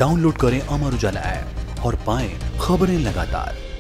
Download करें Amar Ujala app और पाएं खबरें लगातार।